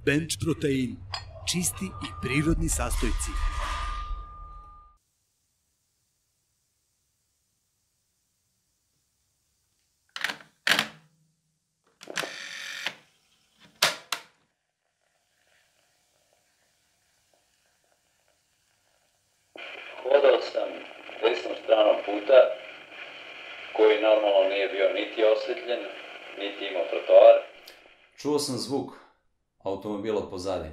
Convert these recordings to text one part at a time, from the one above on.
Bench Protein. Čisti i prirodni sastojci. Hodao sam desnom stranom puta, koji normalno nije bio niti osvetljen, niti imao trotoar. Čuo sam zvuk automobila pozadi.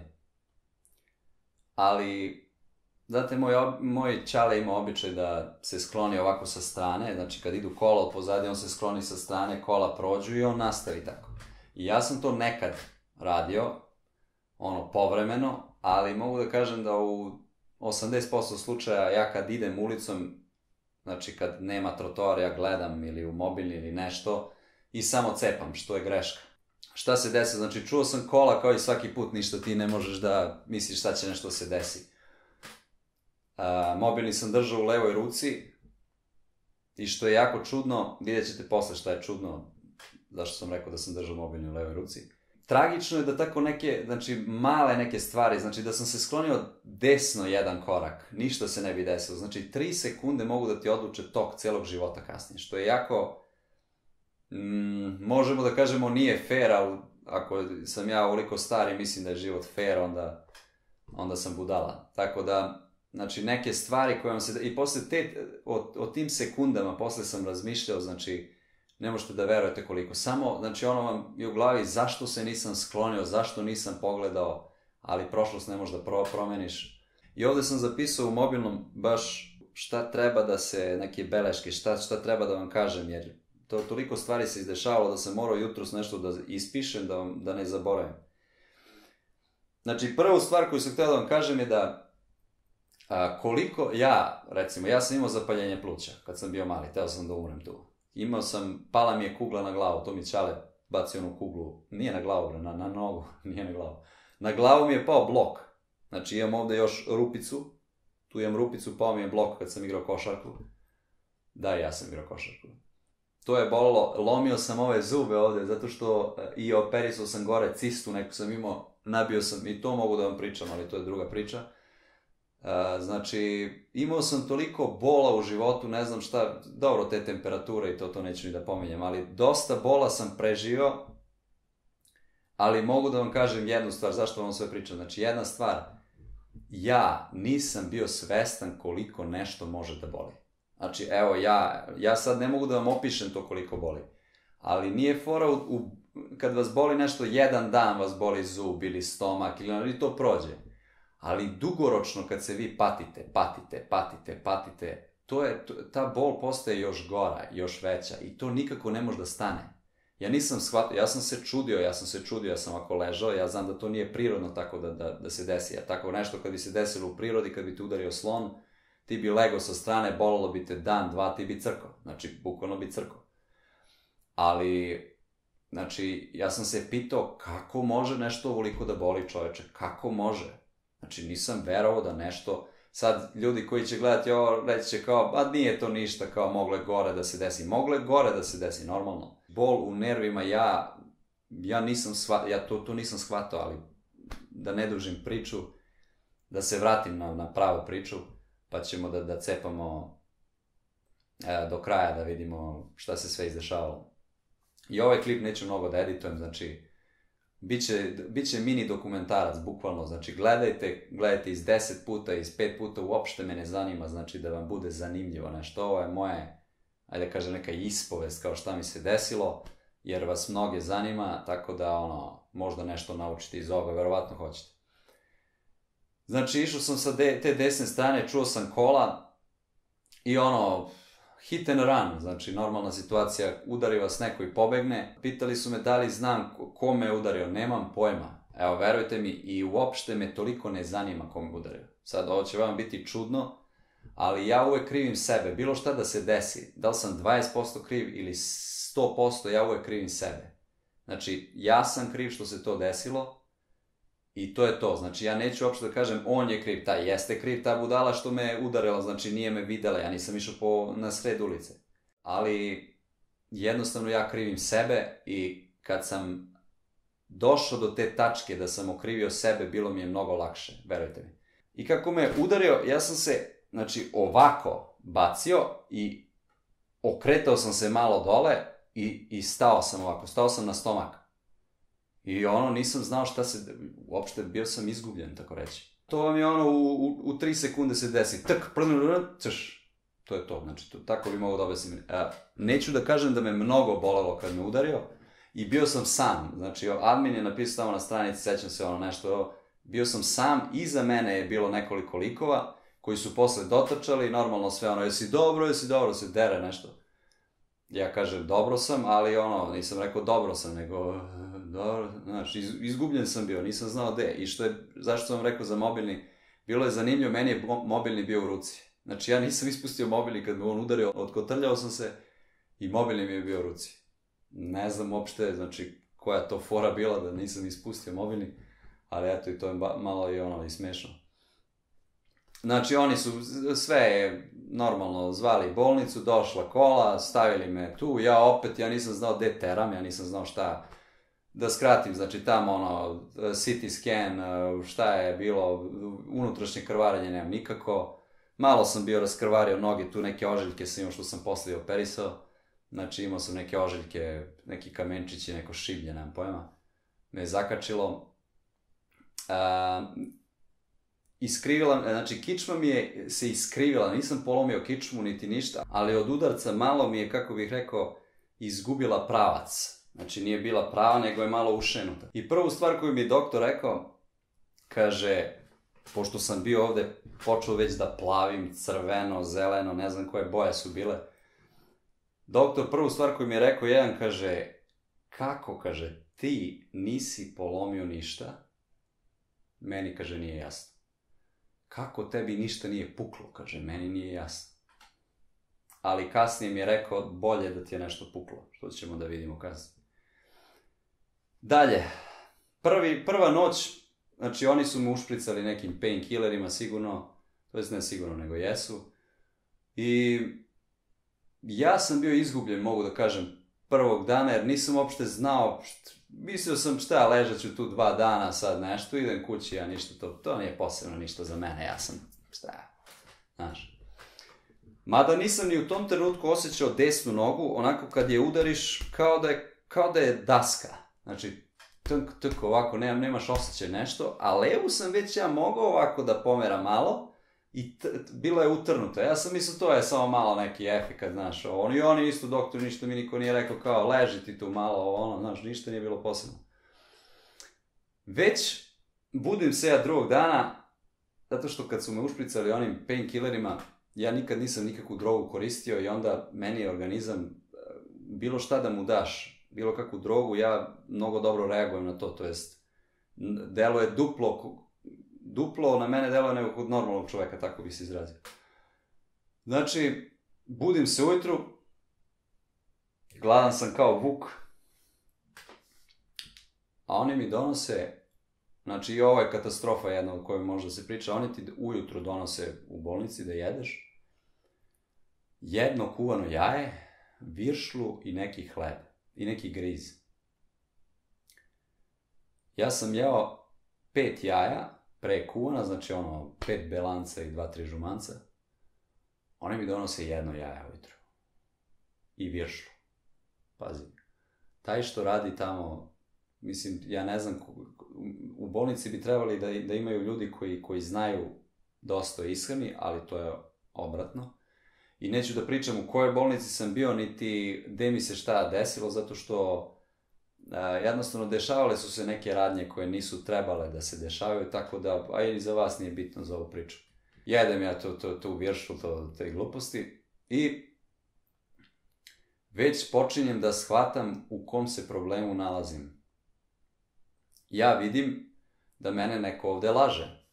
Ali, znate, moj čale ima običaj da se skloni ovako sa strane, znači kad idu kola pozadi, on se skloni sa strane, kola prođu i on nastavi tako. I ja sam to nekad radio, povremeno, ali mogu da kažem da u 80% slučaja ja kad idem ulicom, znači kad nema trotoar, ja gledam ili u mobilni ili nešto i samo cepam, što je greška. Šta se desi? Znači, čuo sam kola kao i svaki put, ništa ti ne možeš da misliš šta će nešto se desi. Mobilni sam držao u levoj ruci i što je jako čudno, vidjet ćete posle šta je čudno, zašto sam rekao da sam držao mobilni u levoj ruci. Tragično je da tako neke, znači male neke stvari, znači da sam se sklonio desno jedan korak, ništa se ne bi desilo. Znači 3 sekunde mogu da ti odluče tok celog života kasnije, što je jako... možemo da kažemo nije fair, ali ako sam ja ovoliko star i mislim da je život fair, onda sam budala. Tako da, znači neke stvari koje vam se... I posle o tim sekundama, posle sam razmišljao, znači ne možete da verujete koliko. Samo, znači vam je u glavi zašto se nisam sklonio, zašto nisam pogledao, ali prošlost ne možeš da promeniš. I ovde sam zapisao u mobilnom baš šta treba da se, neke beleške, šta treba da vam kažem, jer toliko stvari se izdešavalo da sam morao jutros nešto da ispišem, da ne zaboravim. Znači, prvu stvar koju sam htio da vam kažem je da koliko ja sam imao zapaljenje pluća kad sam bio mali, teo sam da umrem tu. Pala mi je kugla na glavu, to mi Čale bacio onu kuglu, nije na glavu, na nogu, nije na glavu. Na glavu mi je pao blok, znači imam ovde još rupicu, tu imam rupicu, pao mi je blok kad sam igrao košarku. Da, ja sam igrao košarku. To je bolilo, lomio sam ove zube ovde, zato što i operisao sam gore cistu, neku sam imao, nabio sam, i to mogu da vam pričam, ali to je druga priča. Znači, imao sam toliko bola u životu, ne znam šta, dobro, te temperature i to neću ni da pominjem, ali dosta bola sam preživio, ali mogu da vam kažem jednu stvar, zašto vam sve pričam, znači jedna stvar, ja nisam bio svestan koliko nešto može da boli. Znači, evo, ja sad ne mogu da vam opišem to koliko boli, ali nije fora kad vas boli nešto, jedan dan vas boli zub ili stomak ili to prođe, ali dugoročno kad se vi patite, ta bol postaje još gora, još veća i to nikako ne može da stane. Ja nisam shvatio, ja sam se čudio, ja sam ovako ležao, ja znam da to nije prirodno tako da se desi, a tako nešto kad bi se desilo u prirodi, kad bi te udario slon, ti bi legao sa strane, bolilo bi te dan, dva, ti bi crkao. Znači, bukvalno bi crkao. Ali, znači, ja sam se pitao kako može nešto ovoliko da boli čoveče, kako može? Znači, nisam verovao da nešto... Sad, ljudi koji će gledati ovo, reći će kao, nije to ništa, kao moglo je gore da se desi. Moglo je gore da se desi, normalno. Bol u nervima, ja to nisam shvatao, ali da ne dužim priču, da se vratim na pravu priču, pa ćemo da cepamo do kraja, da vidimo šta se sve izdešavalo. I ovaj klip neću mnogo da editujem, znači, bit će mini dokumentarac, bukvalno, znači, gledajte iz 10 puta, iz 5 puta, uopšte me ne zanima, znači, da vam bude zanimljivo nešto. Ovo je moje, ajde da kažem, neka ispovest kao šta mi se desilo, jer vas mnoge zanima, tako da, možda nešto naučite iz ovoga, verovatno hoćete. Znači, išao sam sa te desne strane, čuo sam kola i hit and run, znači normalna situacija, udari vas neko i pobegne. Pitali su me da li znam ko me udario, nemam pojma. Evo, verujte mi, i uopšte me toliko ne zanima ko me udario. Sad, ovo će vam biti čudno, ali ja uvek krivim sebe, bilo šta da se desi. Da li sam 20% kriv ili 100%, ja uvek krivim sebe. Znači, ja sam kriv što se to desilo, i to je to, znači ja neću uopšte da kažem on je kriv, jeste kriv ta budala što me je udarila, znači nije me videla, ja nisam išao na sred ulice. Ali jednostavno ja krivim sebe i kad sam došao do te tačke da sam okrivio sebe, bilo mi je mnogo lakše, verujte mi. I kako me udario, ja sam se, znači, ovako bacio i okretao sam se malo dole i stao sam ovako, stao sam na stomak. I nisam znao šta se, uopšte bio sam izgubljen, tako reći. To vam je u 3 sekunde se desi, cš, to je to, znači, tako bi mogo da objasnim. Neću da kažem da me mnogo bolelo kad me udario i bio sam sam, znači, admin je napisao tamo na stranici, sećam se nešto, bio sam sam, iza mene je bilo nekoliko likova koji su posle dotrčali, normalno sve jesi dobro, se dere nešto. Ja kažem, dobro sam, ali nisam rekao dobro sam, nego, dobro, znaš, izgubljen sam bio, nisam znao gde. I zašto sam vam rekao za mobilni, bilo je zanimljivo, meni je mobilni bio u ruci. Znači, ja nisam ispustio mobilni kad me on udario, otkotrljao sam se i mobilni mi je bio u ruci. Ne znam uopšte, znači, koja to fora bila da nisam ispustio mobilni, ali eto, i to je malo i smešno. Znači, oni su sve normalno zvali bolnicu, došla kola, stavili me tu, ja nisam znao gde teram, ja nisam znao šta da skratim, znači tamo CT scan, šta je bilo, unutrašnje krvarenje nemam nikako, malo sam bio raskrvario noge, tu neke ožiljke sam imao što sam posle operisao, znači imao sam neke ožiljke, neki kamenčići, neko šiblje, nemam pojma, me je zakačilo. Iskrivila, znači kičma mi je se iskrivila, nisam polomio kičmu niti ništa, ali od udarca malo mi je, kako bih rekao, izgubila pravac. Znači nije bila prava, nego je malo ušenuta. I prvu stvar koju mi je doktor rekao, kaže, pošto sam bio ovde, počeo već da plavim, crveno, zeleno, ne znam koje boje su bile. Doktor prvu stvar koju mi je rekao, kaže, kako, kaže, ti nisi polomio ništa, meni, kaže, nije jasno. Kako tebi ništa nije puklo, kaže, meni nije jasno. Ali kasnije mi je rekao, bolje da ti je nešto puklo, što ćemo da vidimo kasnije. Dalje, prva noć, znači oni su me ušpricali nekim painkillerima sigurno, to jest ne sigurno, nego jesu. I ja sam bio izgubljen, mogu da kažem, prvog dana, jer nisam uopšte znao, mislio sam šta, ležat ću tu 2 dana sad nešto, idem kući, ja ništa, to nije posebno ništa za mene, ja sam, znaš. Mada nisam ni u tom trenutku osjećao desnu nogu, onako kad je udariš, kao da je daska. Znači, tk, ovako, nemaš osjećaj nešto, a levu sam već ja mogao ovako da pomeram malo i bilo je utrnuto. Ja sam mislio, to je samo malo neki efekat, znaš, oni isto, doktor, ništa mi niko nije rekao, kao, leži ti tu malo, znaš, ništa nije bilo posebno. Već budim se ja drugog dana, zato što kad su me ušpricali onim painkillerima, ja nikad nisam nikakvu drogu koristio i onda meni je organizam, bilo šta da mu daš, bilo kakvu drogu, ja mnogo dobro reagujem na to, to jest, delo je duplo na mene deluje nego kod normalnog čoveka, tako bi se izrazio. Znači, budim se ujutru, gladan sam kao vuk, a oni mi donose, znači i ovo je katastrofa jedna o kojoj možda se priča, oni ti ujutru donose u bolnici da jedeš jedno kuvano jaje, viršlu i neki hleb i neki griz. Ja sam jeo 5 jaja, prekuvana, znači 5 belanca i 2-3 žumanca. Oni mi donose jedno jaje ujutru. I viršlu. Pazi. Taj što radi tamo, mislim, ja ne znam, u bolnici bi trebali da imaju ljudi koji znaju dosta o ishrani, ali to je obratno. I neću da pričam u kojoj bolnici sam bio, niti gde mi se šta desilo, zato što jednostavno dešavale su se neke radnje koje nisu trebale da se dešavaju, tako da, a i za vas nije bitno za ovu priču. Jedem ja tu viršlu, te gluposti i već počinjem da shvatam u kom se problemu nalazim. Ja vidim da mene neko ovde laže.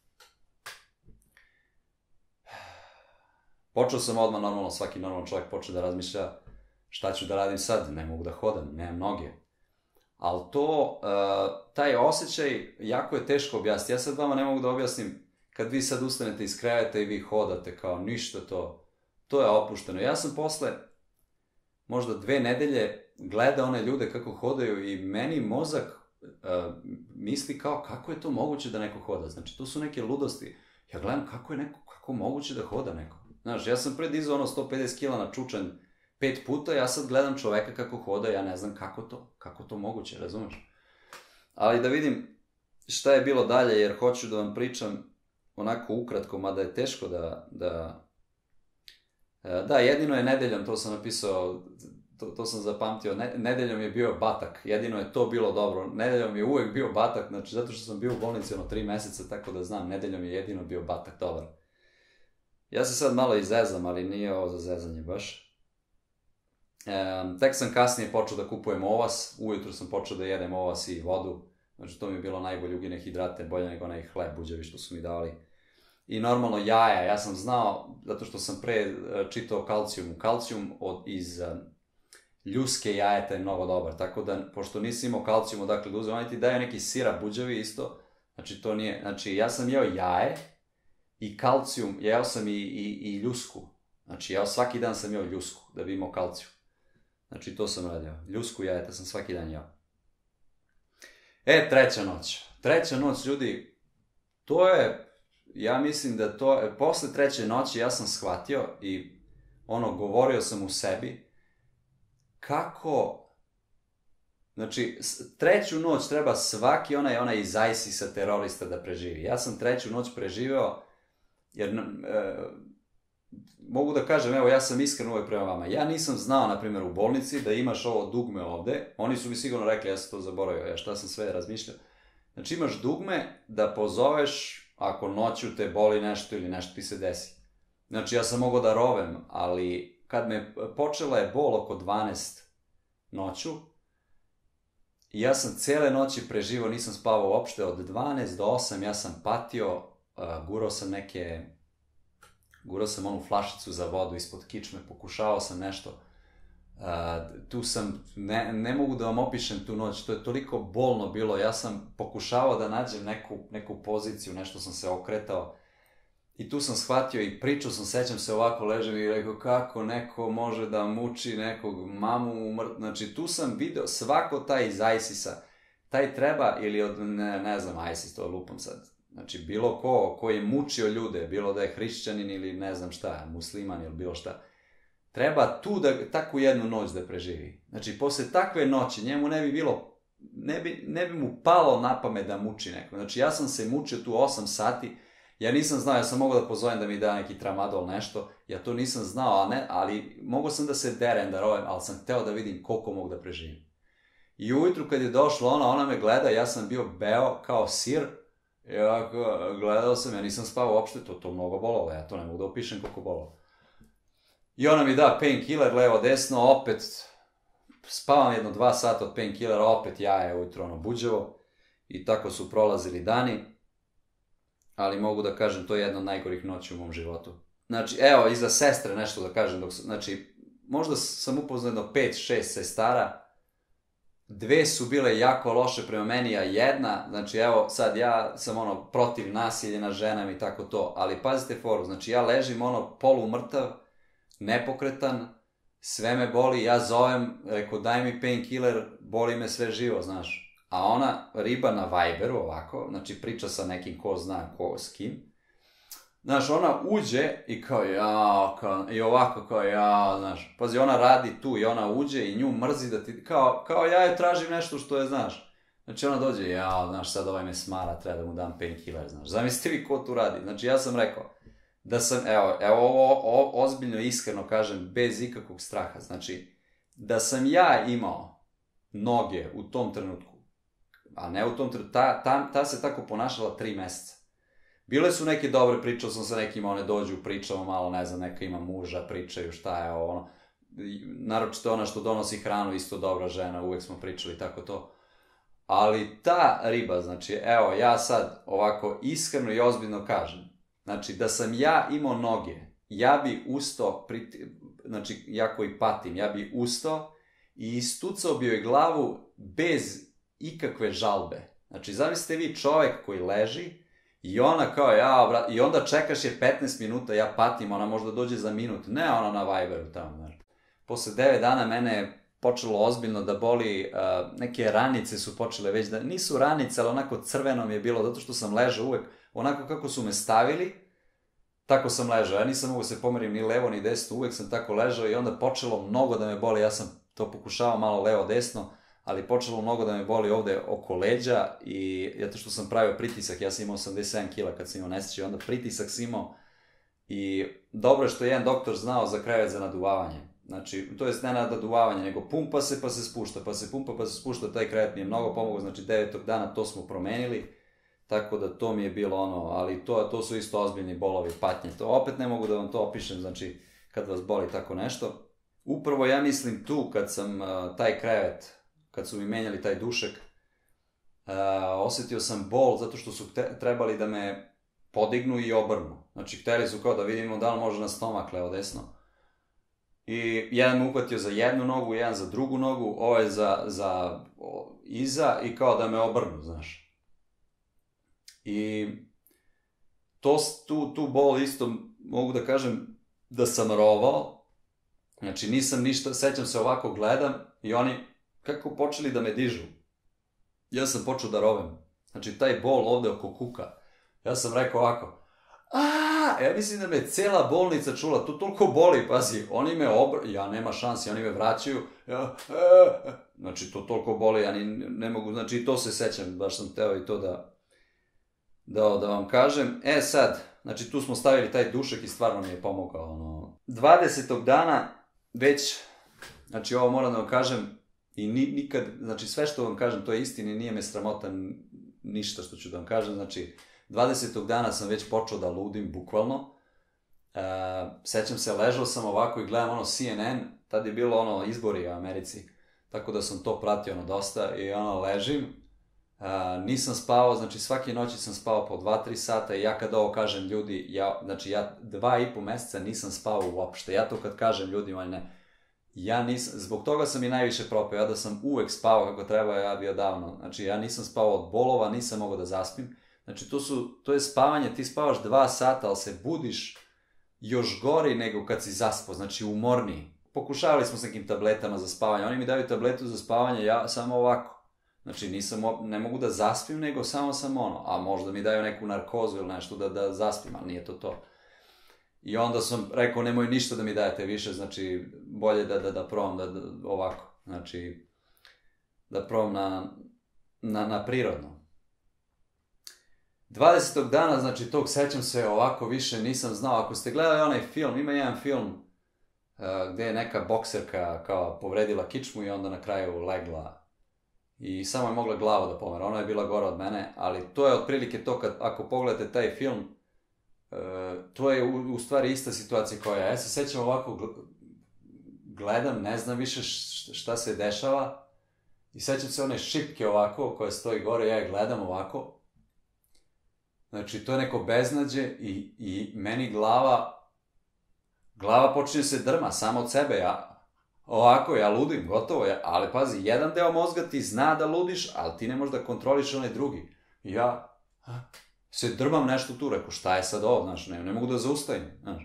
Počeo sam odmah normalno, svaki normalan čovjek počeo da razmišlja šta ću da radim sad, ne mogu da hodam, nemam noge. Ali taj osjećaj jako je teško objasniti. Ja sad vama ne mogu da objasnim kad vi sad ustanete iz kreveta i vi hodate kao ništa to je opušteno. Ja sam posle možda 2 nedelje gledao one ljude kako hodaju i meni mozak misli kao kako je to moguće da neko hoda. Znači, to su neke ludosti. Ja gledam kako moguće da hoda neko. Znaš, ja sam predizao 150 kila na čučanj 5 puta, ja sad gledam čoveka kako hoda, ja ne znam kako to moguće, razumeš? Ali da vidim šta je bilo dalje, jer hoću da vam pričam onako ukratko, mada je teško da, jedino je nedeljom, to sam napisao, to sam zapamtio, nedeljom je bio batak, jedino je to bilo dobro, nedeljom je uvek bio batak, znači zato što sam bio u bolnici 3 meseca, tako da znam, nedeljom je jedino bio batak dobar. Ja se sad malo izezam, ali nije ovo za zezanje baš. Tek sam kasnije počeo da kupujem ovas, ujutru sam počeo da jedem ovas i vodu, znači to mi je bilo najbolje, ugine hidrate, bolje nego onaj hleb buđevi što su mi dali. I normalno jaja, ja sam znao, zato što sam pre čitao kalcijum iz ljuske jajeta je mnogo dobar, tako da, pošto nisi imao kalcijum odakle da uzem, oni ti daju neki sirap buđevi isto, znači to nije, znači ja sam jeo jaje i kalcijum, jeo sam i ljusku, znači svaki dan sam jeo ljusku da bi imao kalcijum, znači to sam radio, ljusku jajeta sam svaki dan jeo. Treća noć, ljudi, to je, ja mislim da to je, posle treće noći ja sam shvatio i govorio sam u sebi, kako, znači, treću noć treba svaki onaj iz ISIS-a terorista da preživi. Ja sam treću noć preživeo, jer mogu da kažem, evo, ja sam iskren uvek prema vama. Ja nisam znao, na primjer, u bolnici da imaš ovo dugme ovde. Oni su mi sigurno rekli, ja sam to zaboravio, ja šta sam sve razmišljao. Znači, imaš dugme da pozoveš ako noću te boli nešto ili nešto ti se desi. Znači, ja sam mogao da rovem, ali kad me počela je bol oko 12 noću, ja sam cele noći preživao, nisam spavao uopšte, od 12 do 8 ja sam patio, gurao sam onu flašicu za vodu ispod kičme, pokušavao sam nešto, tu sam, ne mogu da vam opišem tu noć, to je toliko bolno bilo, ja sam pokušavao da nađem neku poziciju, nešto sam se okretao, i tu sam shvatio i pričao sam, sećam se ovako, ležem i rekao kako neko može da muči nekog mamu, znači tu sam video svako taj iz ISIS-a, taj treba, ili od, ne znam, ISIS, to lupam sad, znači bilo ko je mučio ljude, bilo da je hrišćanin ili ne znam šta, musliman ili bilo šta, treba tu takvu jednu noć da preživi. Znači, posle takve noći njemu ne bi bilo, ne bi mu palo na pamet da muči neko. Znači, ja sam se mučio tu 8 sati, ja nisam znao, ja sam mogao da pozovem da mi da neki tramadol, nešto, ja to nisam znao, ali mogao sam da se derem, da rovem, ali sam hteo da vidim koliko mogu da preživim. I ujutru kad je došla ona me gleda, ja sam bio beo kao sir, ja gledao sam, ja nisam spavao uopšte, to mnogo bolalo, ja to ne mogu da opišem koliko bolalo. I ona mi da painkiller, levo, desno, opet spavam 2 sata od painkillera, opet jaje ujutro buđevo i tako su prolazili dani, ali mogu da kažem, to je jedna od najgorih noći u mom životu. Znači, evo, i za sestre nešto da kažem, znači, možda sam upoznao jedno 5-6 sestara, 2 su bile jako loše prema meni, a jedna, znači evo sad ja sam protiv nasilja nad ženama i tako to, ali pazite foru, znači ja ležim polumrtav, nepokretan, sve me boli, ja zovem, rekao daj mi painkiller, boli me sve živo, znaš. A ona riba na Viberu ovako, znači priča sa nekim ko zna ko s kim, znaš, ona uđe i kao i ovako kao znaš, pazi, ona radi tu i ona uđe i nju mrzi da ti, kao ja joj tražim nešto što je, znaš, znači ona dođe, znaš, sad ovaj me smara, treba da mu dam painkiller, znaš, zamislite vi ko tu radi, znači ja sam rekao, da sam, evo ovo ozbiljno i iskreno kažem, bez ikakvog straha, znači, da sam ja imao noge u tom trenutku, a ne u tom trenutku, ta se tako ponašala 3 meseca. Bile su neke dobre, pričao sam sa nekim, one dođu, pričamo malo, ne znam, neka ima muža, pričaju šta je ovo, naročito ona što donosi hranu, isto dobra žena, uvek smo pričali tako to. Ali ta riba, znači, evo, ja sad ovako iskreno i ozbiljno kažem, znači, da sam ja imao noge, ja bi ustao, znači, ja koji patim, ja bi ustao i istucao bi joj glavu bez ikakve žalbe. Znači, zamislite vi čovek koji leži i ona kao i onda čekaš je 15 minuta, ja patim, ona možda dođe za minut, ne ona na Viberu tamo, znači. Posle 9 dana mene je počelo ozbiljno da boli, neke ranice su počele već da, nisu ranice, ali onako crveno mi je bilo, zato što sam ležao uvek, onako kako su me stavili, tako sam ležao, ja nisam mogu se pomerim ni levo ni desno, uvek sam tako ležao i onda počelo mnogo da me boli, ja sam to pokušavao malo levo-desno, ali počelo mnogo da me boli ovde oko leđa i zato što sam pravio pritisak, ja sam imao 87 kila kad sam imao nesreće, onda pritisak sam imao i dobro je što je jedan doktor znao za krevet za naduvavanje. Znači, to je ne naduvavanje, nego pumpa se pa se spušta, pa se pumpa pa se spušta, taj krevet mi je mnogo pomogao, znači 9. dana to smo promenili, tako da to mi je bilo ono, ali to su isto ozbiljni bolovi, patnje, to opet ne mogu da vam to opišem, znači kad vas boli tako nešto. Upravo ja mislim tu kad sam taj krevet, kad su mi menjali taj dušek, osetio sam bol zato što su trebali da me podignu i obrnu. Znači, hteli su kao da vidimo da li može na stomak levo desno. I jedan me uhvatio za jednu nogu, jedan za drugu nogu, ovaj za iza i kao da me obrnu, znaš. I tu bol isto mogu da kažem da sam rovao. Znači, nisam ništa, sećam se ovako gledam i oni kako počeli da me dižu. Ja sam počeo da rovem. Znači, taj bol ovde oko kuka. Ja sam rekao ovako, ja mislim da me cela bolnica čula, to toliko boli, pazi, oni me ja nema šansi, oni me vraćaju, znači to toliko boli, ja ne mogu, znači i to se sećam, baš sam teo i to da vam kažem. Sad, znači tu smo stavili taj dušek i stvarno mi je pomogao, 20. dana već, znači ovo moram da vam kažem, i nikad, znači sve što vam kažem to je istina i nije me sramota ništa što ću da vam kažem, znači 20. dana sam već počeo da ludim, bukvalno. Sećam se, ležao sam ovako i gledam CNN, tad je bilo izbori u Americi, tako da sam to pratio dosta i ležim. Nisam spavao, znači svake noći sam spavao po 2-3 sata i ja kad ovo kažem ljudi, ja 2,5 meseca nisam spavao uopšte. Ja to kad kažem ljudima, ne, ja nisam, zbog toga sam i najviše propio, ja da sam uvek spavao kako treba, ja bio davno. Znači ja nisam spavao od bolova, nisam mogao da zaspim. Znači to je spavanje, ti spavaš 2 sata, ali se budiš još gori nego kad si zaspao, znači umorniji. Pokušavali smo s nekim tabletama za spavanje, oni mi daju tabletu za spavanje, ja samo ovako. Znači ne mogu da zaspim, nego samo sam a možda mi daju neku narkozu ili nešto da zaspim, ali nije to to. I onda sam rekao, nemoj ništa da mi dajete više, znači bolje da probam ovako, znači da probam na prirodno. 20. dana, znači tog sećam se ovako više nisam znao, ako ste gledali onaj film, ima jedan film gde je neka bokserka kao povredila kičmu i onda na kraju legla i samo je mogla glavu da pomera, ona je bila gora od mene, ali to je otprilike to ako pogledate taj film, to je u stvari ista situacija koja ja se sećam ovako, gledam, ne znam više šta se dešava i sećam se one šipke ovako koja stoji gore, ja je gledam ovako. Znači, to je neko beznađe i meni glava počinje se drma, samo od sebe, ja ludim, gotovo, ali pazi, jedan deo mozga ti zna da ludiš, ali ti ne možeš da kontroliš onaj drugi. I ja se drmam nešto tu, rekao, šta je sad ovo, znaš, ne mogu da zaustavim, znaš.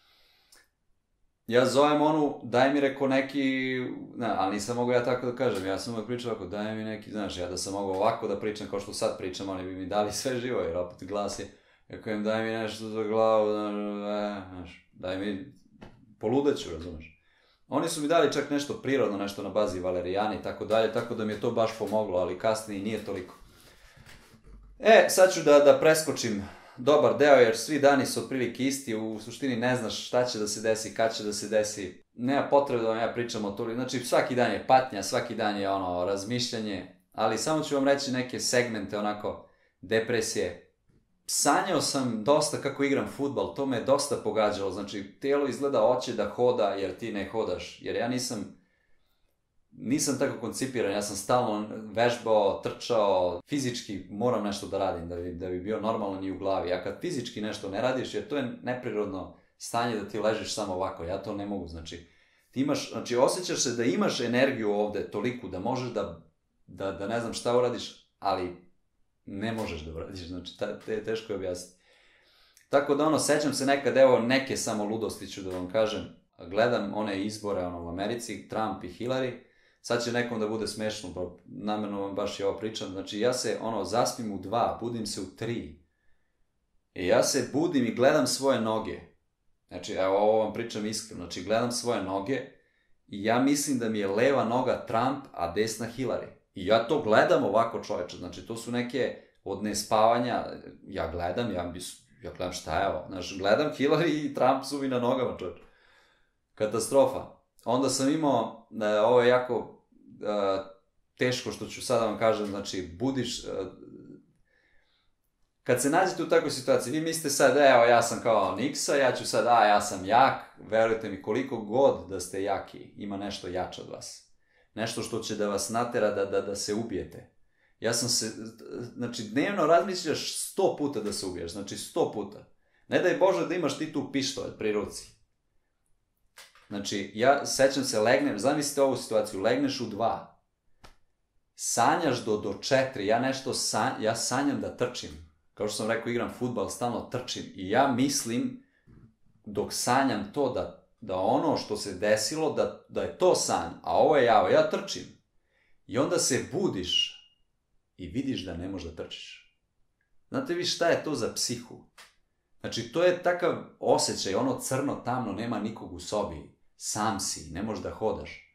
Ja zovem daj mi reko neki, ali nisam mogao ja tako da kažem, ja sam uvek pričao ovako, daj mi neki, znaš, ja da sam mogao ovako da pričam kao što sad pričam, oni bi mi dali sve živo, jer opet glas je, ja kažem, daj mi nešto za glavu, znaš, daj mi, poludeću, razumeš. Oni su mi dali čak nešto prirodno, nešto na bazi valerijani i tako dalje, tako da mi je to baš pomoglo, ali kasnije nije toliko. Sad ću da preskočim dobar deo, jer svi dani su otprilike isti, u suštini ne znaš šta će da se desi, kad će da se desi, nema potrebe da vam ja pričam o to, znači svaki dan je patnja, svaki dan je razmišljanje, ali samo ću vam reći neke segmente depresije. Sanjao sam dosta kako igram fudbal, to me je dosta pogađalo, znači telo izgleda hoće da hoda jer ti ne hodaš, jer ja nisam tako koncipiran, ja sam stalno vežbao, trčao, fizički moram nešto da radim da bi bio normalan i u glavi, a kad fizički nešto ne radiš, jer to je neprirodno stanje da ti ležiš samo ovako, ja to ne mogu, znači osjećaš se da imaš energiju ovde toliku da možeš da ne znam šta uradiš, ali ne možeš da uradiš, znači teško je objasniti. Tako da sećam se nekad, evo neke samo ludosti ću da vam kažem, gledam one izbore u Americi, Trump i Hillary, sad će nekom da bude smešno, pa namerno vam baš i ovo pričam, znači ja se zaspim u 2, budim se u 3. I ja se budim i gledam svoje noge. Znači, evo ovo vam pričam iskreno, znači gledam svoje noge i ja mislim da mi je leva noga Trump, a desna Hillary. I ja to gledam ovako, čoveče, znači to su neke od nespavanja, ja gledam šta je ovo, znači gledam Hillary i Trump su mi na nogama, čoveče. Katastrofa. Onda sam imao, ovo je jako teško što ću sada vam kažem, znači budiš, kad se nađete u takvoj situaciji, vi mislite sad, evo ja sam kao Niksa, ja ću sad, ja sam jak, verujte mi, koliko god da ste jaki, ima nešto jače od vas. Nešto što će da vas natera da se ubijete. Ja sam se, znači dnevno razmišljaš 100 puta da se ubiješ, znači 100 puta. Ne daj Bože da imaš ti tu pištolj pri ruci. Znači, ja sećam se, legnem, zamislite ovu situaciju, legneš u 2, sanjaš do 4, ja sanjam da trčim. Kao što sam rekao, igram fudbal, stalno trčim i ja mislim, dok sanjam to, da ono što se desilo, da je to san, a ovo je ja trčim. I onda se budiš i vidiš da ne možeš da trčiš. Znate vi šta je to za psihu? Znači, to je takav osjećaj, ono crno, tamno, nema nikog u sobi, sam si, ne možeš da hodaš.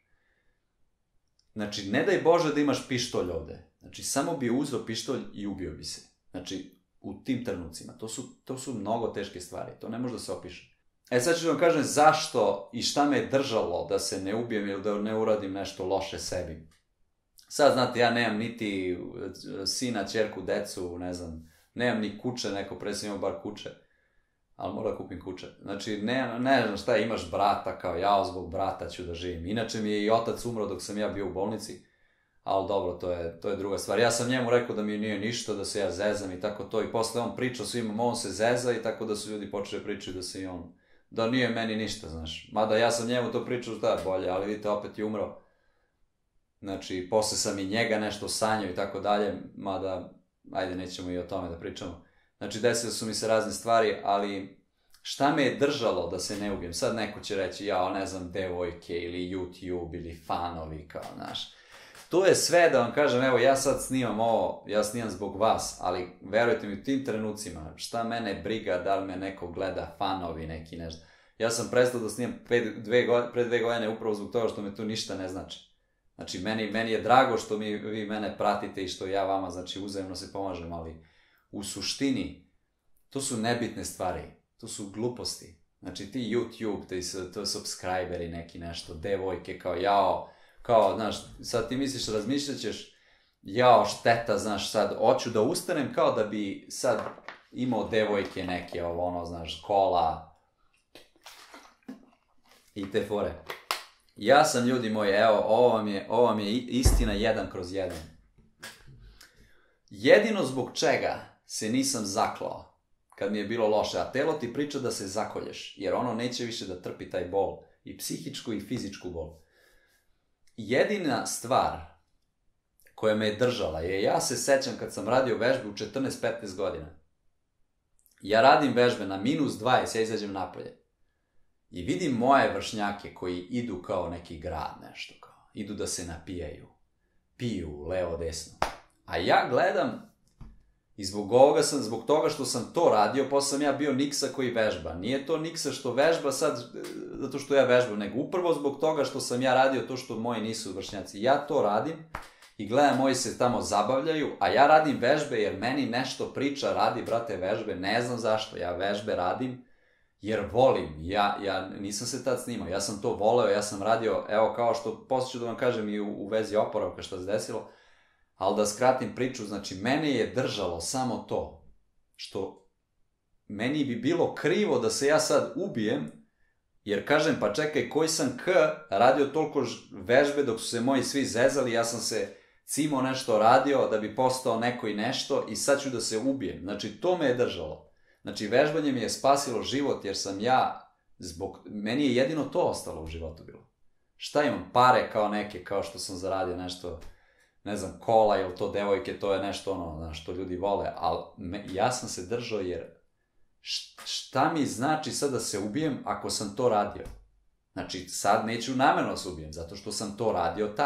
Znači, ne daj Bože da imaš pištolj ovde. Znači, samo bi uzeo pištolj i ubio bi se. Znači, u tim trenucima. To su mnogo teške stvari. To ne može da se opiše. Sad ću vam kažem zašto i šta me je držalo da se ne ubijem ili da ne uradim nešto loše sebi. Sad, znate, ja nemam niti sina, ćerku, decu, ne znam, nemam ni kuće, neko pre sam imao bar kuće, ali moram da kupim kuće. Znači, ne znam šta, imaš brata, kao ja zbog brata ću da živim. Inače mi je i otac umro dok sam ja bio u bolnici, ali dobro, to je druga stvar. Ja sam njemu rekao da mi nije ništa, da se ja zezam i tako to, i posle on pričao svima, on se zeza i tako da su ljudi počeli pričati da se i on, da nije meni ništa, znaš. Mada ja sam njemu to pričao, da je bolje, ali vidite, opet je umro. Znači, posle sam i njega nešto sanjao i tako dalje, mada, ajde, nećemo i o tome da pričamo. Znači, desile su mi se razne stvari, ali šta me je držalo da se ne ubijem? Sad neko će reći, ne znam, devojke ili YouTube ili fanovi, kao, znaš. To je sve, da vam kažem, evo, ja sad snimam ovo, ja snimam zbog vas, ali verujte mi, u tim trenucima, šta mene briga, da li me neko gleda, fanovi neki, nešto. Ja sam prestao da snimam pre 2 godine upravo zbog toga što me tu ništa ne znači. Znači, meni je drago što vi mene pratite i što ja vama, znači, uzajemno se pomažem, ali u suštini, to su nebitne stvari, to su gluposti. Znači, ti YouTube, to subscriberi neki nešto, devojke, kao, znaš, sad ti misliš, razmišljat ćeš, šteta, znaš, sad, hoću da ustanem kao da bi sad imao devojke neke, znaš, kola i te fore. Ja sam, ljudi moji, evo, ovo vam je istina 1/1. Jedino zbog čega se nisam zaklao, kad mi je bilo loše, a telo ti priča da se zakolješ, jer ono neće više da trpi taj bol, i psihičku i fizičku bol. Jedina stvar koja me je držala je, ja se sećam kad sam radio vežbe u 14-15 godina. Ja radim vežbe na -20, ja izađem napolje. I vidim moje vršnjake koji idu kao neki grad, nešto kao. Idu da se napijaju. Piju, levo, desno. A ja gledam i zbog toga što sam to radio, posle sam ja bio Niksa koji vežba. Nije to Niksa što vežba sad, zato što ja vežbam, nego upravo zbog toga što sam ja radio to što moji nisu vršnjaci. Ja to radim i gledam, moji se tamo zabavljaju, a ja radim vežbe jer meni nešto priča, radi, brate, vežbe, ne znam zašto, ja vežbe radim jer volim. Ja nisam se tad snimao, ja sam to voleo, ja sam radio, evo kao što posle ću da vam kažem i u vezi oporavka što se desilo, ali da skratim priču, znači mene je držalo samo to, što meni bi bilo krivo da se ja sad ubijem, jer kažem, pa čekaj, koji sam radio toliko vežbe dok su se moji svi zezali, ja sam se cimo nešto radio da bi postao neko i nešto i sad ću da se ubijem. Znači, to me je držalo. Znači, vežbanje mi je spasilo život jer sam meni je jedino to ostalo u životu bilo. Šta imam? Pare kao neke, kao što sam zaradio nešto, ne znam, kola ili to devojke, to je nešto što ljudi vole, ali ja sam se držao jer šta mi znači sad da se ubijem ako sam to radio? Znači, sad neću namerno da se ubijem, zato što sam to radio tad.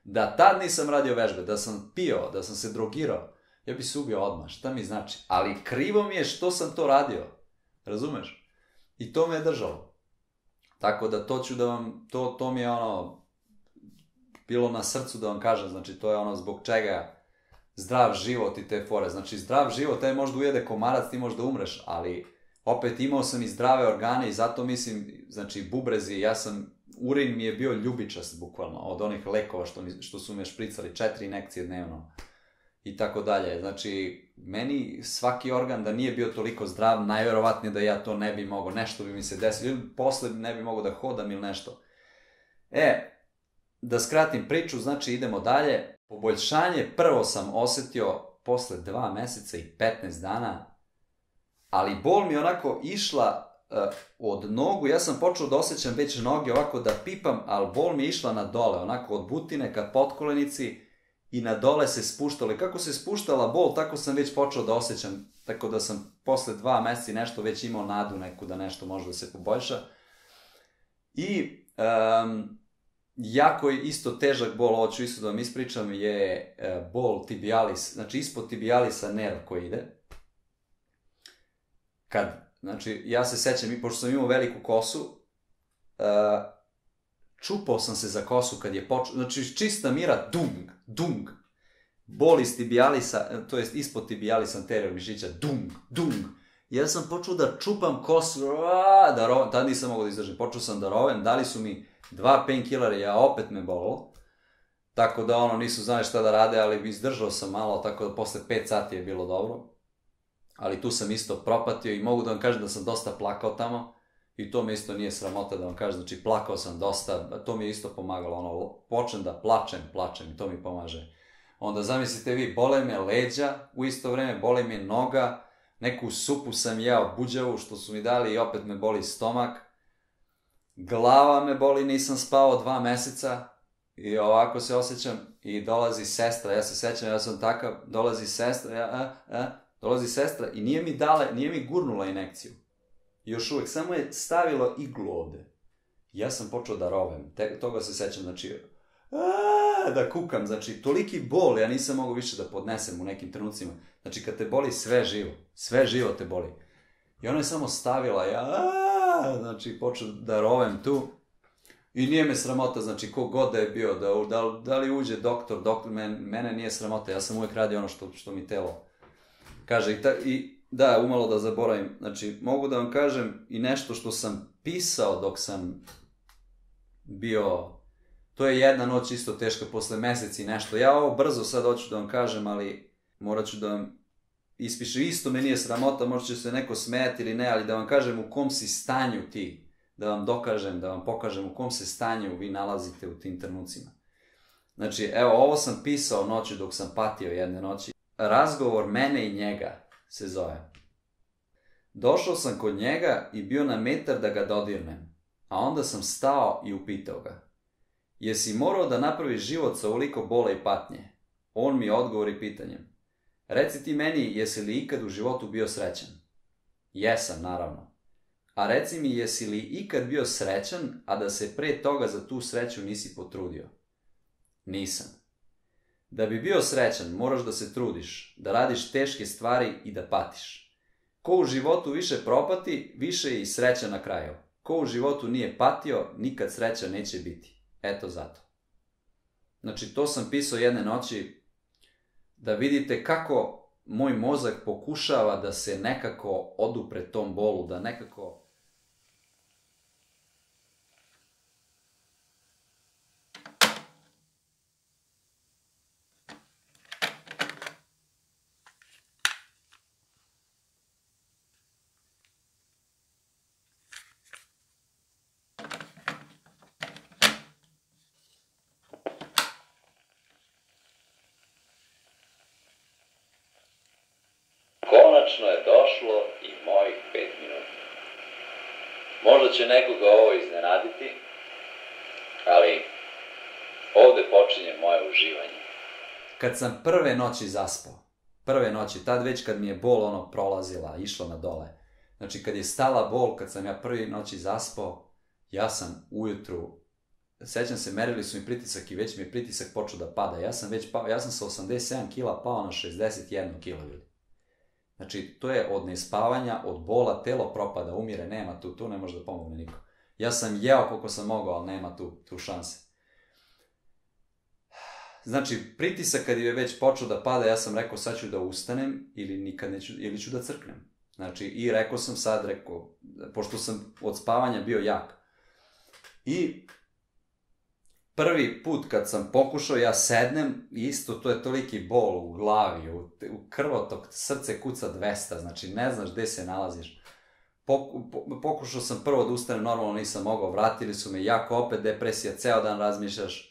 Da tad nisam radio vežbe, da sam pio, da sam se drogirao, ja bi se ubio odmah, šta mi znači? Ali krivo mi je što sam to radio, razumeš? I to me je držalo. Tako da to ću da vam, to mi je ono, bilo na srcu da vam kažem, znači to je ono zbog čega zdrav život i te fore. Znači zdrav život, te možda ujede komarac, ti možda umreš, ali opet imao sam i zdrave organe i zato mislim, znači bubrezi, urin mi je bio ljubičast bukvalno, od onih lekova što su me špricali, 4 injekcije dnevno i tako dalje. Znači, meni svaki organ da nije bio toliko zdrav, najverovatnije da ja to ne bi mogao, nešto bi mi se desilo, ili posle ne bi mogao da hodam ili nešto. Da skratim priču, znači idemo dalje. Poboljšanje prvo sam osetio posle 2 meseca i 15 dana, ali bol mi onako išla od nogu, ja sam počeo da osjećam već noge ovako da pipam, ali bol mi je išla na dole, onako od butine ka potkolenici i na dole se spuštala. I kako se spuštala bol, tako sam već počeo da osjećam, tako da sam posle 2 meseca i nešto već imao nadu neku da nešto može da se poboljša. I jako je isto težak bol, ovo ću isto da vam ispričam, je bol tibialis, znači ispod tibialisa nerv koji ide. Znači, ja se sećam, pošto sam imao veliku kosu, čupao sam se za kosu kad je počeo, znači čista mira, dung, dung. Bol iz tibialisa, to jest ispod tibialisa anterior mišića, dung, dung. Ja sam počeo da čupam kosu, tad nisam mogao da izdržim, počeo sam da rovem, dali su mi 2 painkillera, a opet me bolilo. Tako da nisu znali šta da rade, ali izdržao sam malo, tako da posle 5 sati je bilo dobro. Ali tu sam isto propatio i mogu da vam kažem da sam dosta plakao tamo i to me isto nije sramota da vam kažem, znači plakao sam dosta, to mi je isto pomagalo, počnem da plačem i to mi pomaže. Onda zamislite vi, bole me leđa, u isto vreme bole me noga, neku supu sam jeo buđavu što su mi dali i opet me boli stomak, glava me boli, nisam spao 2 meseca i ovako se osjećam i dolazi sestra, ja se sećam, ja sam takav, dolazi sestra i nije mi gurnula injekciju. Još uvek, samo je stavilo iglu ovde. Ja sam počeo da rovem, toga se sećam, znači, da kukam, znači, toliki bol, ja nisam mogao više da podnesem u nekim trenucima. Znači, kad te boli sve živo te boli. I ona je samo stavila, znači, počeo da rovem tu. I nije me sramota, znači, kogod da je bio, da li uđe doktor, mene nije sramota, ja sam uvek radio ono što mi telo kaže. Da, umalo da zaboravim, znači, mogu da vam kažem i nešto što sam pisao dok sam bio, to je jedna noć isto teška, posle meseci nešto, ja ovo brzo sad hoću da vam kažem, ali morat ću da vam ispišem, isto me nije sramota, možda će se neko smejati ili ne, ali da vam kažem u kom si stanju ti, da vam dokažem, da vam pokažem u kom se stanju vi nalazite u tim trenucima. Znači, evo, ovo sam pisao noću dok sam patio jedne noći, razgovor mene i njega se zove. Došao sam kod njega i bio na metar da ga dodirnem, a onda sam stao i upitao ga: jesi morao da napraviš život sa ovoliko bola i patnje? On mi odgovori pitanjem: reci ti meni, jesi li ikad u životu bio srećan? Jesam, naravno. A reci mi, jesi li ikad bio srećan, a da se pre toga za tu sreću nisi potrudio? Nisam. Da bi bio srećan, moraš da se trudiš, da radiš teške stvari i da patiš. Ko u životu više propati, više je i sreća na kraju. Ko u životu nije patio, nikad sreća neće biti. Eto zato. Znači, to sam pisao jedne noći, da vidite kako moj mozak pokušava da se nekako odupre tom bolu, da nekako... Konačno je došlo i mojih 5 minuta. Možda će nekoga ovo iznenaditi, ali ovde počinje moje uživanje. Kad sam prve noći zaspao, tad već kad mi je bol prolazila, išla na dole, znači kad je stala bol, kad sam ja prve noći zaspao, ja sam ujutru sećam se, merili su mi pritisak i već mi je pritisak počeo da pada. Ja sam sa 87 kila pao na 61 kila, ljudi. Znači, to je od nespavanja, od bola, telo propada, umire, nema tu ne može da pomogne niko. Ja sam jeo koliko sam mogao, ali nema tu šanse. Znači, pritisak kad je već počeo da pada, ja sam rekao sad ću da ustanem ili nikad neću, ili ću da crknem. Znači, i rekao sam sad, pošto sam od spavanja bio jak. I prvi put kad sam pokušao, ja sednem, isto to je toliki bol u glavi, u krvotok, srce kuca 200, znači ne znaš gde se nalaziš. Pokušao sam prvo da ustanem, normalno nisam mogao, vratili su me jako, opet depresija, ceo dan razmišljaš.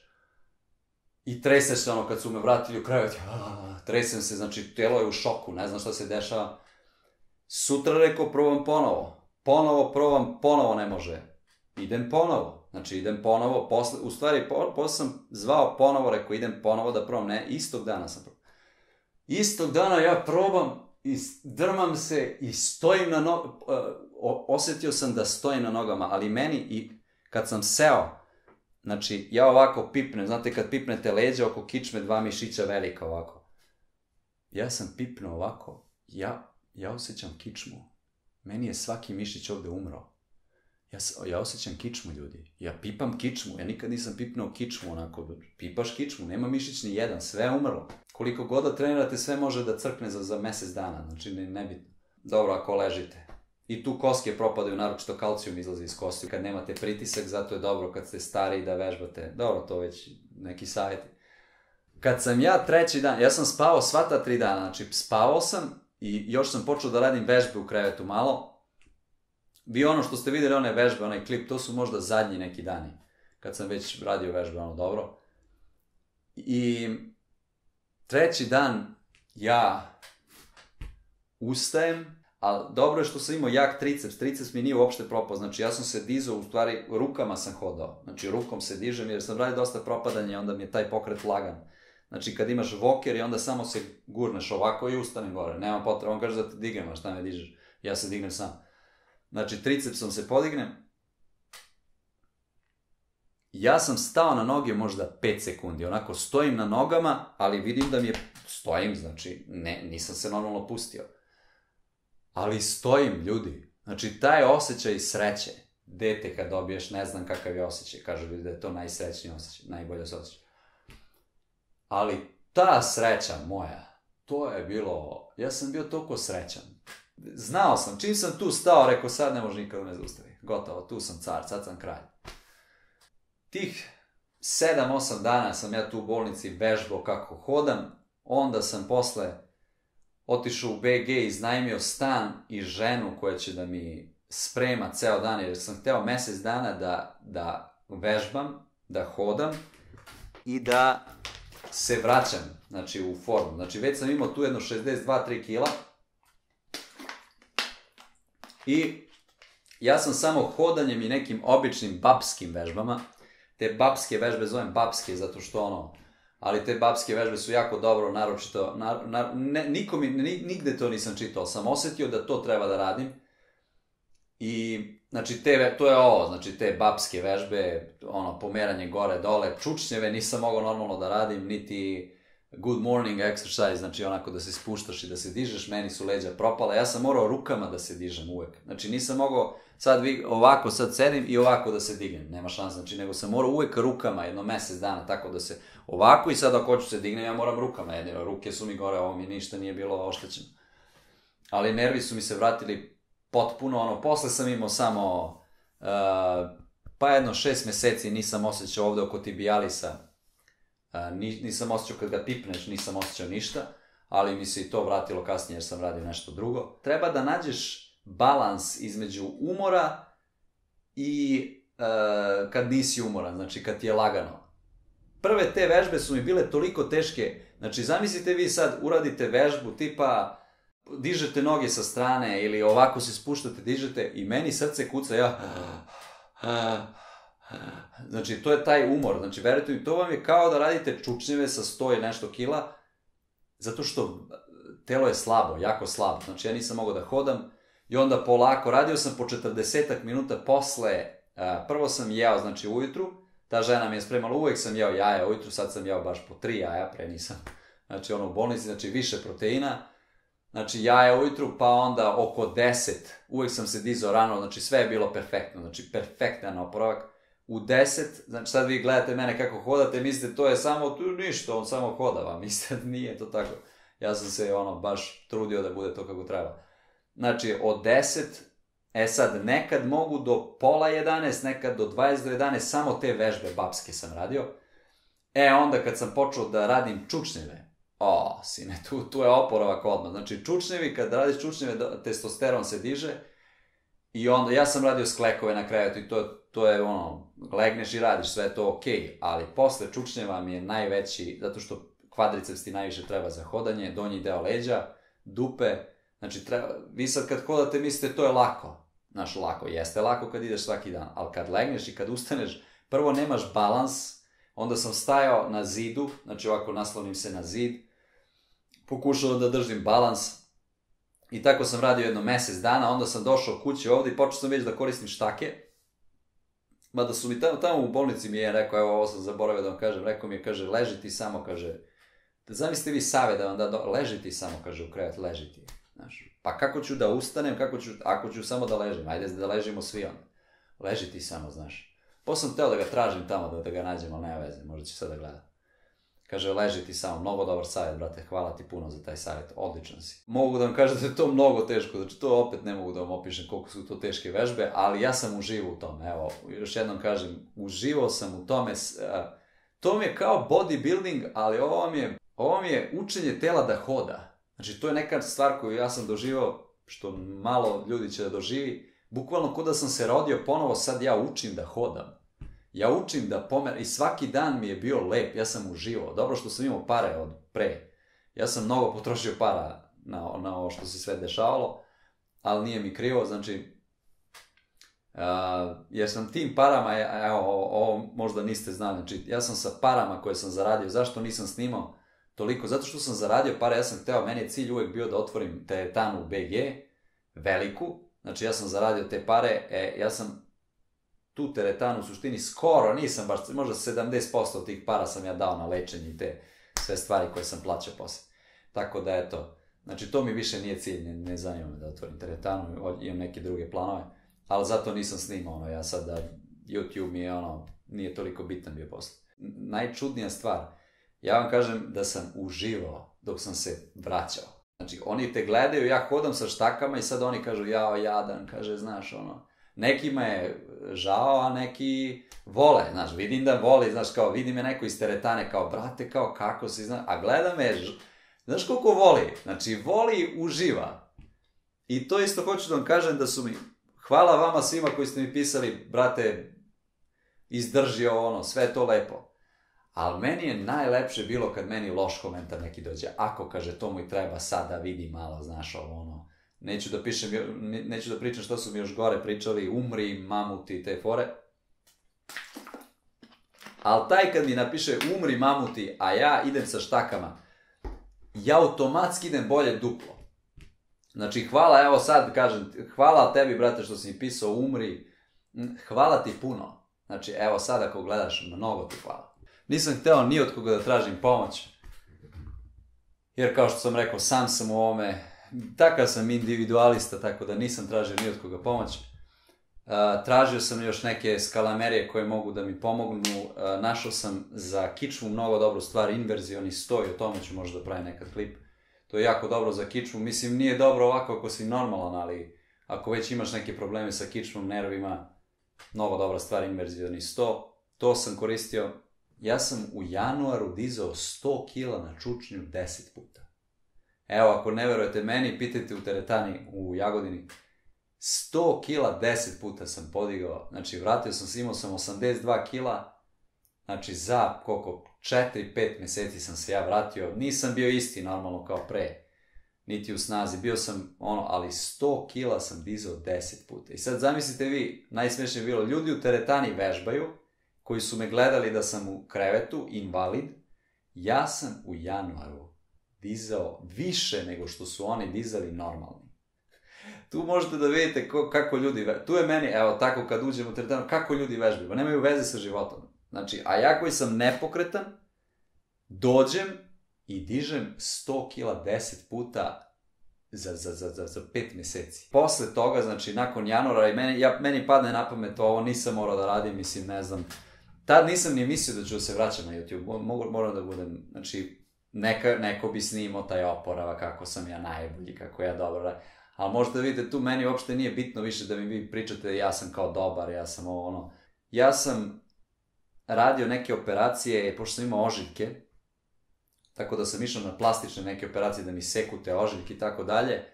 I treseš se kad su me vratili u krevet, tresem se, znači telo je u šoku, ne znam šta se dešava. Sutra rekao, probam ponovo ne može. Idem ponovo, posle sam zvao ponovo, rekao idem ponovo da probam, ne, istog dana sam probam. Istog dana ja probam i drmam se i stojim na nogama, osetio sam da stojim na nogama, ali meni i kad sam seo, znači ja ovako pipnem, znate kad pipnete leđa oko kičme, 2 mišića velika ovako. Ja sam pipnuo ovako, ja osjećam kičmu, meni je svaki mišić ovde umro. Ja osjećam kičmu, ljudi. Ja pipam kičmu. Ja nikad nisam pipnuo kičmu onako. Pipaš kičmu, nema mišić ni jedan, sve je umrlo. Koliko god da trenirate, sve može da crkne za mesec dana. Znači, nebitno. Dobro, ako ležite. I tu koske propadaju, naročito kalcijum izlazi iz kosti. Kad nemate pritisak, zato je dobro kad ste stari da vežbate. Dobro, to već neki savjeti. Kad sam ja 3. dan, ja sam spavao sva ta 3 dana. Znači, spavao sam i još sam počeo da radim vežbe u krevetu malo. Bio ono što ste vidjeli, one vežbe, onaj klip, to su možda zadnji neki dani, kad sam već radio vežbe, dobro. I 3. dan ja ustajem, ali dobro je što sam imao jak triceps mi nije uopšte propao, znači ja sam se dizao, u stvari rukama sam hodao, znači rukom se dižem jer sam radio dosta propadanja i onda mi je taj pokret lagan. Znači kad imaš voker i onda samo se gurneš ovako i ustanem gore, nema potreba, on kaže da te dignem, a šta me dižeš, ja se dignem sam. Znači, tricepsom se podignem. Ja sam stao na noge možda 5 sekundi. Onako, stojim na nogama, ali vidim da mi je... Stojim, znači, nisam se normalno pustio. Ali stojim, ljudi. Znači, taj osjećaj sreće. Dete kad dobiješ, ne znam kakav je osjećaj. Kažu ljudi da je to najsrećniji osjećaj, najbolje osjećaj. Ali ta sreća moja, to je bilo... Ja sam bio toliko srećan. Znao sam, čim sam tu stao, rekao sad ne može nikada me zaustavi. Gotovo, tu sam car, sad sam kralj. Tih 7-8 dana sam ja tu u bolnici vežbao kako hodam, onda sam posle otišao u BG, iznajmio stan i ženu koja će da mi sprema ceo dan, jer sam hteo mesec dana da vežbam, da hodam i da se vraćam, znači u formu. Znači već sam imao tu jedno 62-3 kila, i ja sam samo hodanjem i nekim običnim babskim vežbama, te babske vežbe zovem babske zato što ali te babske vežbe su jako dobro, naročito, nigde to nisam čitao, sam osetio da to treba da radim i znači to je ovo, znači te babske vežbe, pomeranje gore dole, čučnjeve nisam mogao normalno da radim, niti good morning exercise, znači onako da se spuštaš i da se dižeš, meni su leđa propala, ja sam morao rukama da se dižem uvek, znači nisam mogao ovako sad sedim i ovako da se dignem, nema šanse, znači nego sam morao uvek rukama jedno mesec dana, tako da se ovako i sad ako hoću se dignem, ja moram rukama, ruke su mi gore, ovo mi ništa nije bilo oštećeno, ali nervi su mi se vratili potpuno, posle sam imao samo, pa jedno 6 meseci nisam osjećao ovde oko tibialisa, nisam osjećao kad ga tipneš, nisam osjećao ništa, ali mi se i to vratilo kasnije jer sam radio nešto drugo. Treba da nađeš balans između umora i kad nisi umoran, znači kad ti je lagano. Prve te vežbe su mi bile toliko teške, znači zamislite vi sad uradite vežbu tipa dižete noge sa strane ili ovako se spuštate, dižete i meni srce kuca, ja... Znači, to je taj umor, znači, verujte mi, to vam je kao da radite čučnjeve sa 100 i nešto kila, zato što telo je slabo, jako slabo, znači ja nisam mogao da hodam i onda polako, radio sam po 40 minuta posle, prvo sam jeo, znači ujutru, Ta žena mi je spremala, uvek sam jeo jaja ujutru, sad sam jeo baš po 3 jaja, pre nisam. Znači u bolnici, znači više proteina. Znači jaja ujutru, pa onda oko 10, uvek sam se dizao rano, znači sve je bilo perfektno, znači perfektan oporavak. U 10, znači sad vi gledate mene kako hodate, mislite to je samo, tu ništa, on samo hoda vam, mislite nije to tako. Ja sam se baš trudio da bude to kako treba. Znači od 10, sad nekad mogu do pola 11, nekad do 20 do 11, samo te vežbe babske sam radio. Onda kad sam počeo da radim čučnjeve, sine, tu je oporavak odmah. Znači čučnjevi, kad radiš čučnjeve, testosteron se diže i onda, ja sam radio sklekove na kraju i to je legneš i radiš, sve je to okej, ali posle čučnjeva mi je najveći, zato što kvadriceps ti najviše treba za hodanje, donji deo leđa, dupe, znači vi sad kad hodate mislite to je lako, znaš lako, jeste lako kad ideš svaki dan, ali kad legneš i kad ustaneš, prvo nemaš balans, onda sam stajao na zidu, znači ovako naslonim se na zid, pokušao da držim balans i tako sam radio jedno mesec dana, onda sam došao kući ovde i počeo sam već da koristim štake, mada su mi tamo u bolnici mi je rekao, evo ovo sam zaboravio da vam kažem, rekao mi je, kaže, leži ti samo, kaže, zamislite vi savjet da vam da, leži ti samo, kaže, u krevet, leži ti, znaš, pa kako ću da ustanem, ako ću samo da ležim, ajde da ležimo svi onda, leži ti samo, znaš, posle sam teo da ga tražim tamo, da ga nađem, ali nema veze, možda će sad da gleda. Kaže, leži ti samo, mnogo dobar savjet, brate, hvala ti puno za taj savjet, odličan si. Mogu da vam kažem da je to mnogo teško, znači to opet ne mogu da vam opišem koliko su to teške vežbe, ali ja sam uživao u tome, evo, još jednom kažem, uživao sam u tome, to mi je kao bodybuilding, ali ovo mi je učenje tela da hoda. Znači, to je neka stvar koju ja sam doživao, što malo ljudi će da doživi, bukvalno kao da sam se rodio ponovo, sad ja učim da hodam. Ja učim da i svaki dan mi je bio lep, ja sam uživao. Dobro što sam imao pare od pre. Ja sam mnogo potrošio para na ovo što se sve dešavalo, ali nije mi krivo, znači, jer sam tim parama, evo, ovo možda niste znali, znači, ja sam sa parama koje sam zaradio, zašto nisam snimao toliko? Zato što sam zaradio pare, ja sam hteo, meni je cilj uvek bio da otvorim teretanu BG, veliku, znači ja sam zaradio te pare, ja sam tu teretanu u suštini skoro, nisam baš, možda 70% od tih para sam ja dao na lečenje i te sve stvari koje sam plaćao posle. Tako da eto, znači to mi više nije cilj, ne zanima me da otvorim teretanu, imam neke druge planove, ali zato nisam snimao, ja sad da YouTube mi je nije toliko bitan bio posle. Najčudnija stvar, ja vam kažem da sam uživao dok sam se vraćao. Znači oni te gledaju, ja hodam sa štakama i sad oni kažu jao jadan, kaže znaš nekima je žao, a neki vole, znaš, vidim da voli, znaš, kao vidi me neko iz teretane, kao brate, kao kako si, znaš, a gleda me, znaš koliko voli, znači voli, uživa. I to isto hoću da vam kažem da su mi, hvala vama svima koji ste mi pisali, brate, izdrži ovo, sve je to lepo. Ali meni je najlepše bilo kad meni loš komentar neki dođe, ako kaže to mu i treba sad da vidi malo, znaš, neću da pričam što su mi još gore pričali, umri, mamuti, te fore. Ali taj kad mi napiše umri, mamuti, a ja idem sa štakama, ja automatski idem bolje duplo. Znači, hvala, evo sad kažem, hvala tebi, brate, što si mi pisao umri, hvala ti puno. Znači, evo sad ako gledaš, mnogo ti hvala. Nisam hteo ni od koga da tražim pomoć, jer kao što sam rekao, sam sam u ovome, takav sam individualista, tako da nisam tražio ni od koga pomoć. Tražio sam još neke skalamerije koje mogu da mi pomognu. Našao sam za kičmu mnogo dobru stvar, inverzioni stoj, o tome ću možda da pravim nekad klip. To je jako dobro za kičmu. Mislim, nije dobro ovako ako si normalan, ali ako već imaš neke probleme sa kičmom, nervima, mnogo dobra stvar, inverzioni sto. To sam koristio. Ja sam u januaru dizao 100 kila na čučnju 10 puta. Evo, ako ne verujete meni, pitajte u teretani u Jagodini. 100 kila 10 puta sam podigao, znači vratio sam se, imao sam 82 kila, znači za koliko, 4-5 meseci sam se ja vratio, nisam bio isti normalno kao pre, niti u snazi, bio sam ali 100 kila sam dizao 10 puta. I sad zamislite vi, najsmešnije je bilo, ljudi u teretani vežbaju, koji su me gledali da sam u krevetu, invalid, ja sam u januaru dizao više nego što su oni dizali normalni. Tu možete da vidite kako ljudi, tu je meni, evo tako kad uđem u teretanu, kako ljudi vežbaju, nemaju veze sa životom. Znači, a ja koji sam nepokretan, dođem i dižem 100 kila 10 puta za 5 meseci. Posle toga, znači, nakon januara, meni padne na pamet ovo, nisam morao da radim, mislim, ne znam. Tad nisam ni mislio da ću se vraćati na YouTube, moram da budem, znači, neko bi snimao taj oporavak, kako sam ja najbolji, kako ja dobro radim. Ali možete vidite, tu meni uopšte nije bitno više da mi vi pričate ja sam kao dobar, ja sam ovo ono. Ja sam radio neke operacije, pošto sam imao ožiljke, tako da sam išao na plastične neke operacije da mi seku te ožiljke i tako dalje.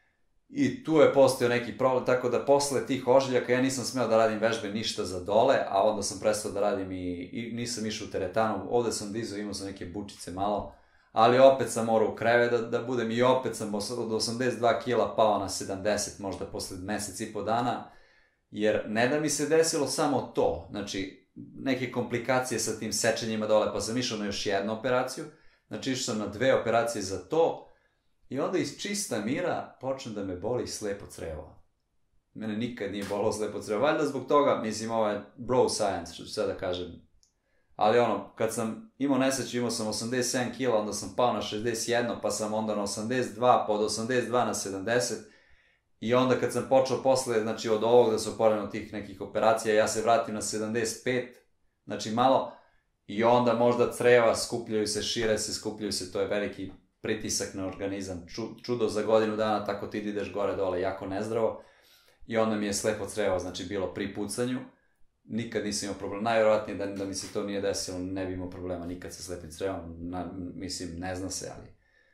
I tu je postojao neki problem, tako da posle tih ožiljaka ja nisam smeo da radim vežbe ništa za dole, a onda sam prestao da radim i nisam išao u teretanu. Ovde sam dizao, imao sam neke bučice malo, ali opet sam morao u krevet da budem i opet sam od 82 kila pao na 70, možda posle mesec i po dana, jer ne da mi se desilo samo to, znači neke komplikacije sa tim sečenjima dole, pa sam išao na još jednu operaciju, znači išao sam na 2 operacije za to, i onda iz čista mira počne da me boli slepo crevo. Mene nikad nije bolilo slepo crevo, valjda zbog toga, mislim, ovo je bro science, što ću sada da kažem. Ali ono, kad sam imao nesreću, imao sam 87 kila, onda sam pao na 61, pa sam onda na 82, pa od 82 na 70. I onda kad sam počeo posle, znači od ovog da se oporavim od tih nekih operacija, ja se vratim na 75, znači malo, i onda možda creva skupljaju se, šire se, skupljaju se, to je veliki pritisak na organizam, čudo za godinu dana, tako ti ideš gore dole, jako nezdravo. I onda mi je slepo crevo, znači bilo pri pucanju. Nikad nisam imao problema, najvjerovatnije da mi se to nije desilo, ne bi imao problema nikad sa slepim crevom, mislim, ne zna se, ali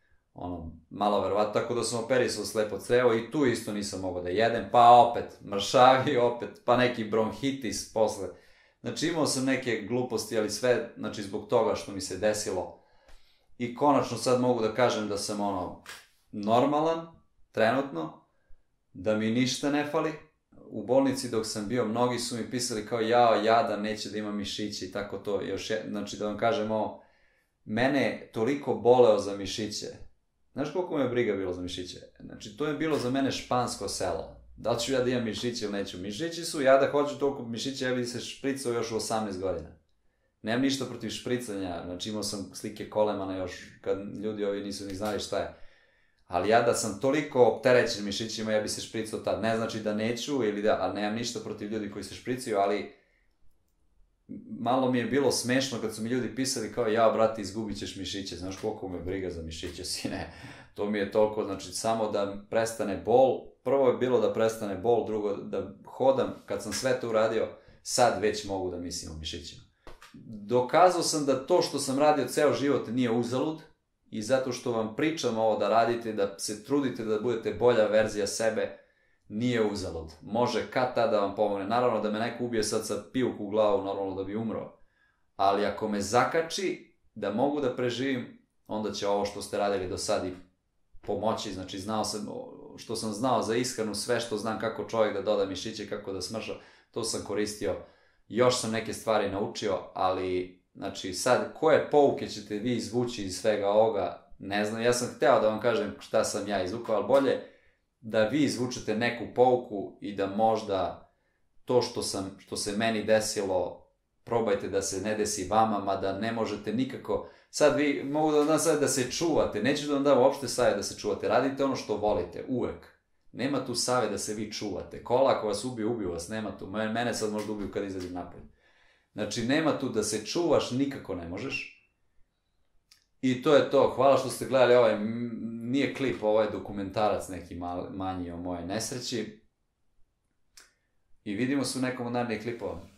malo verovatno, tako da sam operisao slepo crevo i tu isto nisam mogao da jedem, pa opet mršavi, opet, pa neki bronhitis posle. Znači imao sam neke gluposti, ali sve, znači zbog toga što mi se desilo. I konačno sad mogu da kažem da sam normalan, trenutno, da mi ništa ne fali. U bolnici dok sam bio, mnogi su mi pisali kao jadan, neće da ima mišiće i tako to. Znači da vam kažem ovo, mene je toliko boleo za mišiće. Znaš koliko me briga bilo za mišiće? Znači to je bilo za mene špansko selo. Da li ću ja da imam mišiće ili neću? Mišići su, ja da hoću toliko mišića, ja bi se špricao još u 18 godina. Nemam ništa protiv špricanja, znači imao sam slike Kolemana još, kad ljudi ovi nisu ni znali šta je. Ali ja da sam toliko opterećen mišićima, ja bi se špricao tad. Ne znači da neću, ali nemam ništa protiv ljudi koji se špricaju, ali malo mi je bilo smešno kad su mi ljudi pisali kao brate, izgubit ćeš mišiće, znaš koliko me briga za mišiće, sine. To mi je toliko, znači samo da prestane bol. Prvo je bilo da prestane bol, drugo da hodam, kad sam sve to uradio, sad već mogu da mislim o mišićima. Dokazao sam da to što sam radio ceo život nije uzalud i zato što vam pričam ovo da radite, da se trudite da budete bolja verzija sebe, nije uzalud. Može kad tada vam pomogne. Naravno da me neko ubije sad sa pivku u glavu, normalno da bi umro. Ali ako me zakači da mogu da preživim, onda će ovo što ste radili do sad i pomoći. Znači znao sam, što sam znao za ishranu, sve što znam kako čovjek da doda mišiće, kako da smrša, to sam koristio. Još sam neke stvari naučio, ali znači sad koje pouke ćete vi izvući iz svega ovoga, ne znam, ja sam hteo da vam kažem šta sam ja izvukao, ali bolje da vi izvučete neku pouku i da možda to što se meni desilo, probajte da se ne desi vama, mada ne možete nikako, sad vi mogu da vam dam savjet da se čuvate, neću da vam dam uopšte savjet da se čuvate, radite ono što volite, uvek. Nema tu savjet da se vi čuvate. Kola ako vas ubiju vas, nema tu. Mene sad možda ubiju kad izlazim napolje. Znači, nema tu da se čuvaš, nikako ne možeš. I to je to. Hvala što ste gledali ovaj, nije klip, ovo je dokumentarac neki manji o moje nesreći. I vidimo se u nekom od narednih klipova.